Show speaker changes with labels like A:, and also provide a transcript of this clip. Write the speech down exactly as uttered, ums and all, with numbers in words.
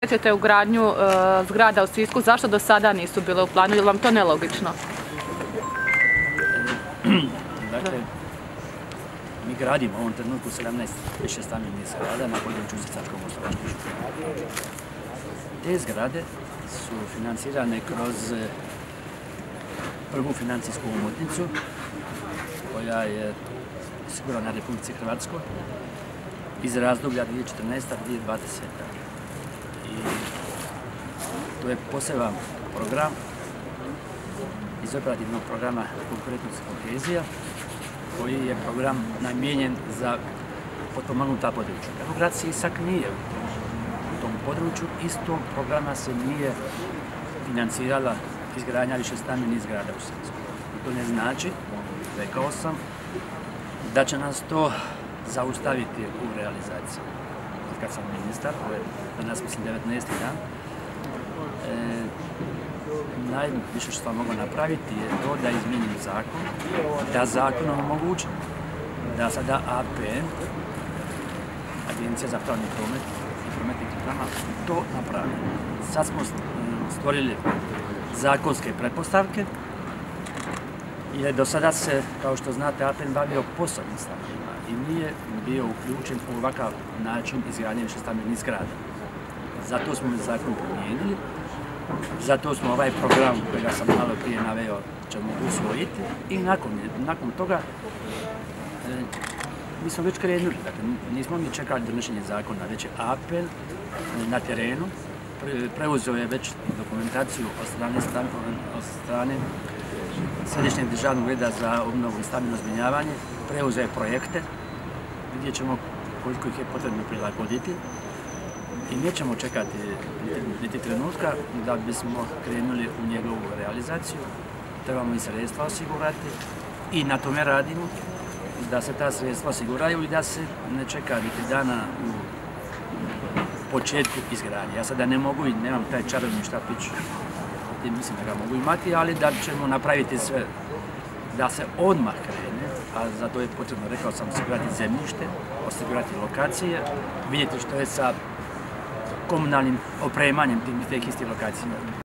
A: Krećete u gradnju uh, zgrada u Sisku, zašto do sada nisu bile u planu, je li vam to nelogično?
B: Dakle, mi gradimo u ovom trenutku sedamnaest višestambenih zgrada na području Sisačko-moslavačke županije. Te zgrade su financirane kroz prvu financijsku omotnicu koja je osigurana Republici Hrvatskoj iz razdoblja dvije tisuće četrnaesta do dvije tisuće dvadesete. I to je poseban program iz operativnog programa konkurentnost i kohezija, koji je program namijenjen za potpomognuta područja. Kako grad Sisak nije u tom području, iz tog programa se nije financirala izgradnja višestambenih zgrada u Sisku. To ne znači, rekao sam, da će nas to zaustaviti u realizaciji. Od kad sam ministar, ovo je danas mislim devetnaesti dan, e, najviše što mogu napraviti je to da izmijenim zakon, da zakonom omogućim da sada A P N, Agencija za pravni promet i prometni programa, to napravi. Sad smo stvorili zakonske pretpostavke, jer do sada se, kao što znate, A P N bavio poslovnim stanovima i nije bio uključen u ovakav način izgradnje višestambenih zgrada. Zato smo zakon promijenili, zato smo ovaj program kojega sam malo prije naveo ćemo usvojiti i nakon, nakon toga e, mi smo već krenuli. Dakle, nismo mi čekali donošenje zakona, već je A P N na terenu pre, preuzeo je već dokumentaciju od strane, od strane Središnjeg državnog ureda za obnovu i stambeno zbrinjavanje, preuzeo je projekte, vidjet ćemo koliko ih je potrebno prilagoditi i nećemo čekati niti trenutka da bismo krenuli u njegovu realizaciju. Trebamo i sredstva osigurati i na tome radimo, da se ta sredstva osiguraju i da se ne čeka niti dana u početku izgradnje. Ja sada ne mogu i nemam taj čarobni štapić, mislim da ga mogu imati, ali da ćemo napraviti sve da se odmah krene, a za to je potrebno, rekao sam, osigurati zemljište, osigurati lokacije, vidjeti što je sa komunalnim opremanjem tih istih lokacija.